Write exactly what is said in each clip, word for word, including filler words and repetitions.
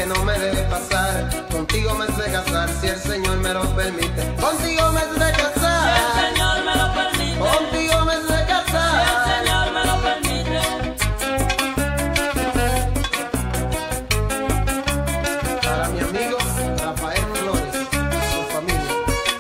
no me deje pasar. Contigo me has de casar si el Señor me lo permite. Contigo me has de casar si el Señor me lo permite. Contigo me has de casar si el Señor me lo permite. Para mi amigo Rafael Flores y su familia.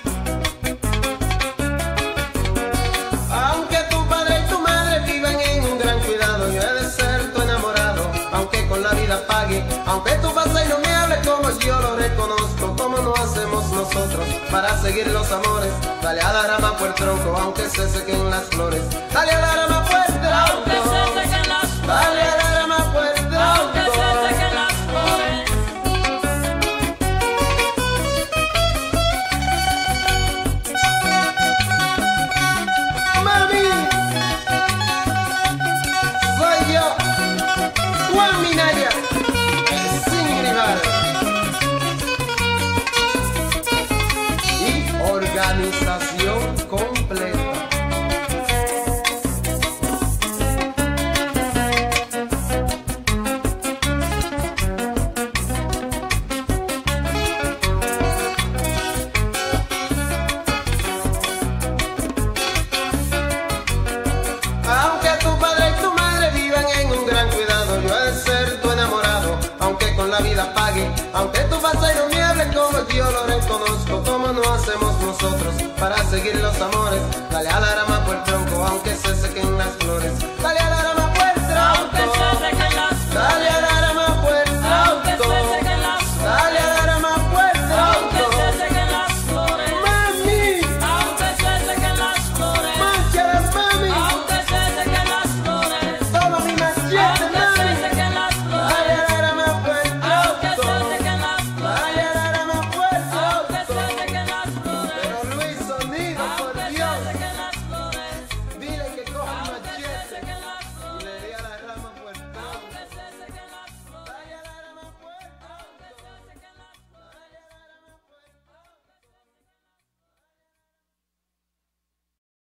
Aunque tu padre y tu madre vivan en un gran cuidado, yo he de ser tu enamorado, aunque con la vida pague. Aunque tú pases y no me hables como yo lo reconozco, como no hacemos nosotros para seguir los amores. Dale a la rama por el tronco, aunque se sequen las flores. Dale a la rama por el tronco, Aunque se sequen las flores. dale a la rama por el tronco, Aunque se sequen las flores. Mami, soy yo, Juan Minaya, sin rival, y organización completa. Aunque tu padre y tu madre vivan en un gran cuidado, yo he de ser tu enamorado, aunque con la vida pague. Aunque tú pases y no me hables como yo lo reconozco, como no hacemos nosotros para seguir los amores. Dale a la rama por el tronco, aunque se sequen las flores. Dale a la rama